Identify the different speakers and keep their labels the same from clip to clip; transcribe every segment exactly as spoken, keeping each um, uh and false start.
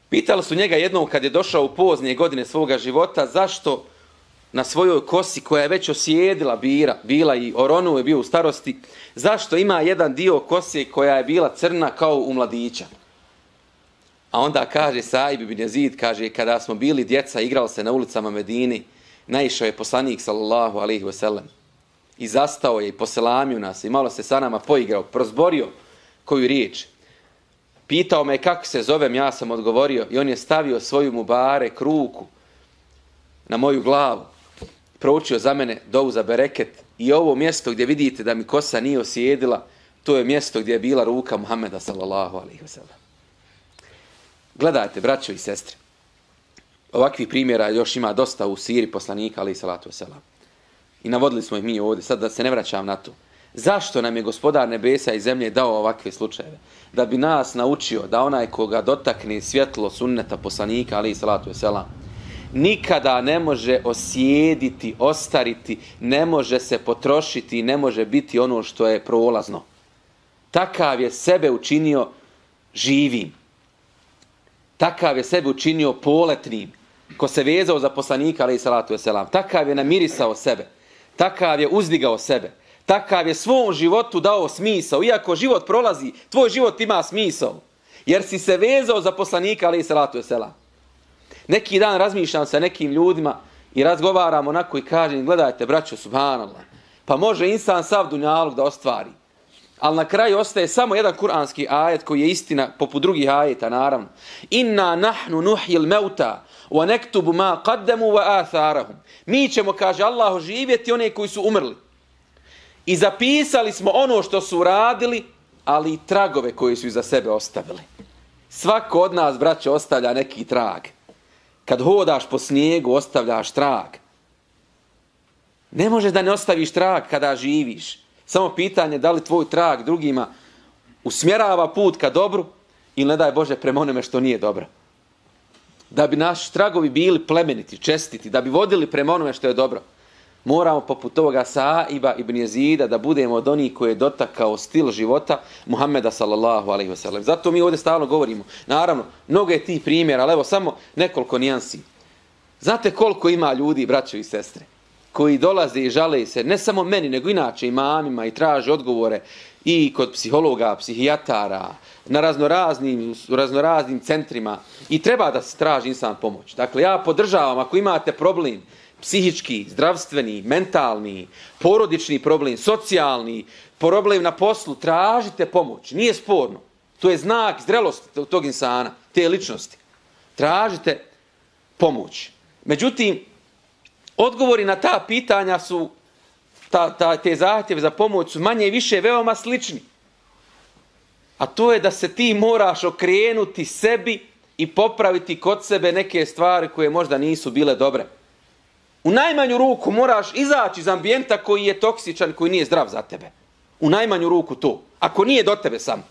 Speaker 1: Pitali su njega jednom kad je došao u poznije godine svoga života zašto na svojoj kosi koja je već osjedila bira, bila i Oronu je bio u starosti, zašto ima jedan dio kose koja je bila crna kao u mladića. A onda kaže Saib ibn Yazid, kaže, kada smo bili djeca, igrali se na ulicama Medini, naišao je poslanik sallallahu alejhi ve sellem i zastao je i poselamio nas i malo se sa nama poigrao, prozborio koju riječ. Pitao me kako se zovem, ja sam odgovorio i on je stavio svoju mubarek ruku na moju glavu, proučio za mene dovu za bereket i ovo mjesto gdje vidite da mi kosa nije osjedila, to je mjesto gdje je bila ruka Muhameda sallallahu alejhi ve sellem. Gledajte, braćo i sestre, ovakvih primjera još ima dosta u siri poslanika alejhi salatu vesselam. I navodili smo ih mi ovdje, sad da se ne vraćam na to. Zašto nam je Gospodar nebesa i zemlje dao ovakve slučajeve? Da bi nas naučio da onaj koga dotakne svjetlo sunneta poslanika alejhi salatu vesselam nikada ne može osjediti, ostariti, ne može se potrošiti, ne može biti ono što je prolazno. Takav je sebe učinio živim. Takav je sebe učinio poletnim. Ko se vezao za poslanika alejhi salatu vesselam, takav je namirisao sebe. Takav je uzdigao sebe. Takav je svom životu dao smisao. Iako život prolazi, tvoj život ima smisao. Jer si se vezao za poslanika alejhi salatu vesselam. Neki dan razmišljam sa nekim ljudima i razgovaram onako i kažem, gledajte braćo, subhanallah, pa može insan sav dunjaluk da ostvari. Ali na kraju ostaje samo jedan kuranski ajet koji je istina poput drugih ajeta, naravno. Inna nahnu nuhjil meuta wa nektubu ma qaddamu wa atharahum. Mi ćemo, kaže Allah, oživjeti one koji su umrli. I zapisali smo ono što su radili, ali i tragove koje su iza sebe ostavili. Svako od nas, braće, ostavlja neki trag. Kad hodaš po snijegu, ostavljaš trag. Ne možeš da ne ostaviš trag kada živiš. Samo pitanje da li tvoj trag drugima usmjerava put ka dobru ili ne daj Bože prema onome što nije dobro. Da bi naši tragovi bili plemeniti, čestiti, da bi vodili prema onome što je dobro. Moramo poput toga Saiba ibn Yazida da budemo od onih koji je dotakao stil života Muhameda sallallahu alejhi ve sellem. Zato mi ovdje stalno govorimo. Naravno, mnogo je tih primjera, ali evo samo nekoliko nijansi. Znate koliko ima ljudi, braćo i sestre, koji dolaze i žale se, ne samo meni, nego inače imamima i traže odgovore i kod psihologa, psihijatara, na raznoraznim, raznoraznim centrima i treba da se traži insan pomoć. Dakle, ja podržavam, ako imate problem, psihički, zdravstveni, mentalni, porodični problem, socijalni, problem na poslu, tražite pomoć. Nije sporno. To je znak zrelosti tog insana, te ličnosti. Tražite pomoć. Međutim, odgovori na ta pitanja su, ta, ta, te zahtjeve za pomoć su manje i više veoma slični. A to je da se ti moraš okrenuti sebi i popraviti kod sebe neke stvari koje možda nisu bile dobre. U najmanju ruku moraš izaći iz ambijenta koji je toksičan, koji nije zdrav za tebe. U najmanju ruku to. Ako nije do tebe sam.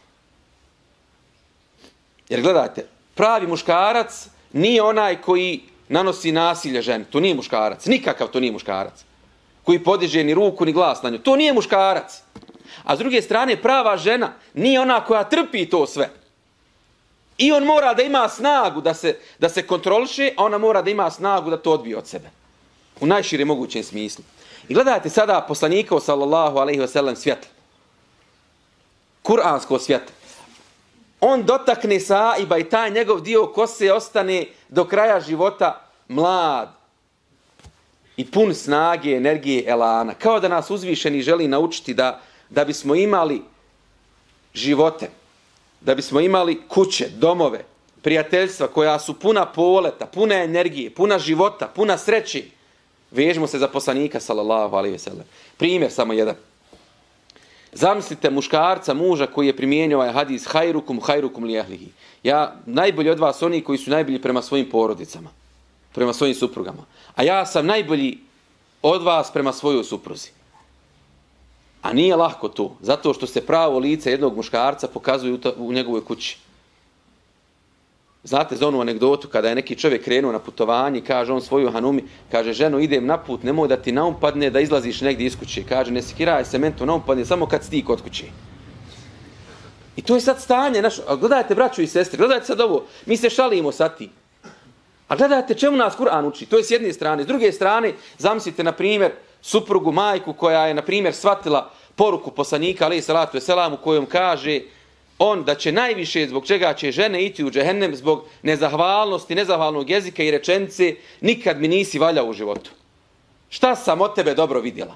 Speaker 1: Jer gledajte, pravi muškarac nije onaj koji nanosi nasilje ženi. To nije muškarac. Nikakav to nije muškarac. Koji podiže ni ruku ni glas na nju. To nije muškarac. A s druge strane, prava žena nije ona koja trpi to sve. I on mora da ima snagu da se, da se kontroliše, a ona mora da ima snagu da to odbije od sebe. U najšire mogućem smislu. I gledajte sada poslanika sallallahu alejhi ve sellem svjetlo. Kur'ansko svjetlo. On dotakne Saiba i taj njegov dio kose ostane do kraja života mlad i pun snage, energije, elana. Kao da nas uzvišeni želi naučiti da, da bismo imali živote, da bismo imali kuće, domove, prijateljstva koja su puna poleta, puna energije, puna života, puna sreće. Vežimo se za poslanika sallallahu alejhi ve sellem. Primjer samo jedan. Zamislite muškarca, muža koji je primijenio ovaj hadis hajrukum hajrukum li ahlihi. Ja najbolji od vas oni koji su najbolji prema svojim porodicama, prema svojim suprugama. A ja sam najbolji od vas prema svojoj supruzi. A nije lahko to, zato što se pravo lice jednog muškarca pokazuje u, to, u njegovoj kući. Znate za onu anegdotu kada je neki čovjek krenuo na putovanje, kaže on svoju hanumi, kaže ženo idem na put, nemoj da ti naumpadne da izlaziš negdje iz kuće. Kaže ne sekiraj se, meni to naumpadne samo kad si ti kod kuće. I to je sad stanje naše. A gledajte, braćo i sestre, gledajte sad ovo. Mi se šalimo sad ti. A gledajte čemu nas Kur'an uči. To je s jedne strane. S druge strane, zamislite, na primjer, suprugu, majku koja je, na primjer, shvatila poruku poslanika, alejhi salatu vesselam, u kojom kaže on da će najviše zbog čega će žene iti u džehennem zbog nezahvalnosti, nezahvalnog jezika i rečenice nikad mi nisi valjao u životu. Šta sam od tebe dobro vidjela?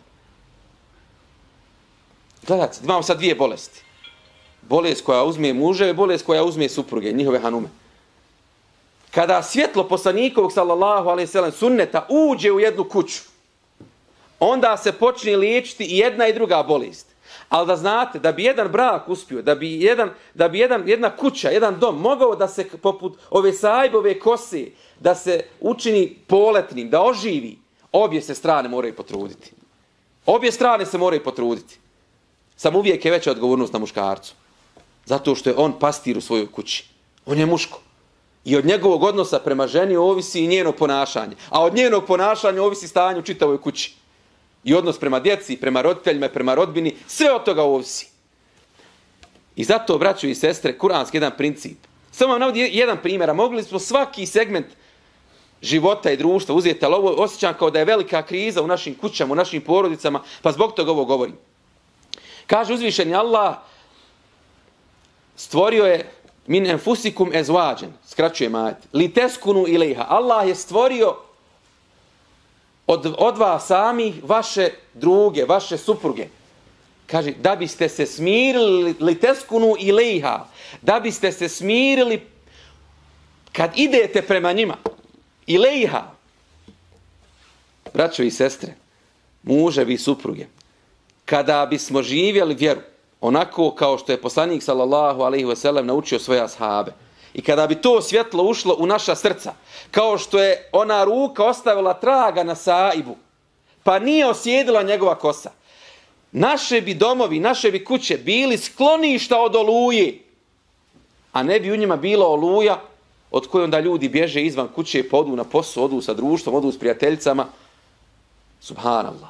Speaker 1: Gledajte, imamo sad dvije bolesti. Bolest koja uzme muževe, bolest koja uzme supruge, njihove hanume. Kada svjetlo poslanikovog sallallahu alejhi ve sellem sunneta uđe u jednu kuću, onda se počne liječiti i jedna i druga bolest. Ali da znate, da bi jedan brak uspio, da bi, jedan, da bi jedan, jedna kuća, jedan dom mogao da se poput ove sajbove kose, da se učini poletnim, da oživi, obje se strane moraju potruditi. Obje strane se moraju potruditi. Sam uvijek je veća odgovornost na muškarcu. Zato što je on pastir u svojoj kući. On je muško. I od njegovog odnosa prema ženi ovisi i njeno ponašanje. A od njenog ponašanja ovisi stanje u čitavoj kući. I odnos prema djeci, prema roditeljima, prema rodbini, sve od toga ovisi. I zato, braćo i sestre, kuranski jedan princip. Samo vam navodim jedan primjer, a mogli smo svaki segment života i društva uzeti, ali ovo osjećam kao da je velika kriza u našim kućama, u našim porodicama, pa zbog toga ovo govorim. Kaže uzvišeni Allah, stvorio je min enfusikum ezvađen, skraćuje ajet, li teskunu ilejha. Allah je stvorio od, od vas samih vaše druge, vaše supruge. Kaže, da biste se smirili, li teskunu ilejha, da biste se smirili kad idete prema njima. Ilejha. Braćo i sestre, muževi i supruge, kada bismo živjeli vjeru, onako kao što je poslanik sallallahu alejhi ve sellem naučio svoje ashabe, i kada bi to svjetlo ušlo u naša srca, kao što je ona ruka ostavila traga na Saibu, pa nije osjedila njegova kosa, naše bi domovi, naše bi kuće bili skloništa od oluje, a ne bi u njima bila oluja od koje onda ljudi bježe izvan kuće, pa odu na posao, odu sa društvom, odu s prijateljicama. Subhanallah.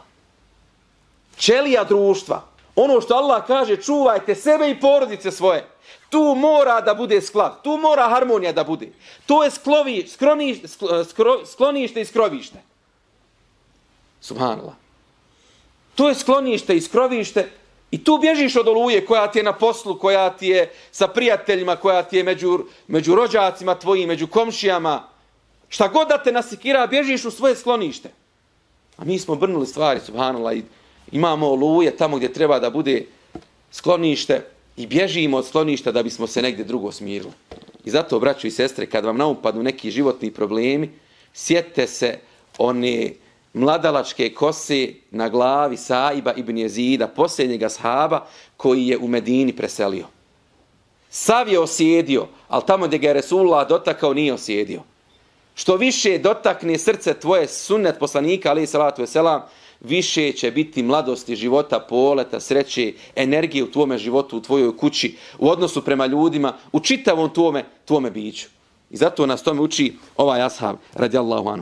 Speaker 1: Ćelija društva, ono što Allah kaže, čuvajte sebe i porodice svoje. Tu mora da bude sklad, tu mora harmonija da bude. To je sklovi, skroni, skro, sklonište i skrovište. Subhanallah. To je sklonište i skrovište i tu bježiš od oluje koja ti je na poslu, koja ti je sa prijateljima, koja ti je među, među rođacima tvojim, među komšijama. Šta god da te nasikira, bježiš u svoje sklonište. A mi smo brnuli stvari, subhanallah, i imamo oluje tamo gdje treba da bude sklonište i bježimo od skloništa da bismo se negdje drugo smirili. I zato, braćo i sestre, kad vam naupadnu neki životni problemi, sjetite se one mladalačke kose na glavi Saiba ibn Jezida, posljednjeg ashaba koji je u Medini preselio. Sav je osjedio, ali tamo gdje ga je Resulullah dotakao nije osjedio. Što više dotakne srce tvoje sunnet poslanika, alejhi salatu vesselam, više će biti mladosti, života, poleta, sreće, energije u tvome životu, u tvojoj kući, u odnosu prema ljudima, u čitavom tvome, tvome biću. I zato nas tome uči ovaj ashab, radijallahu anhu.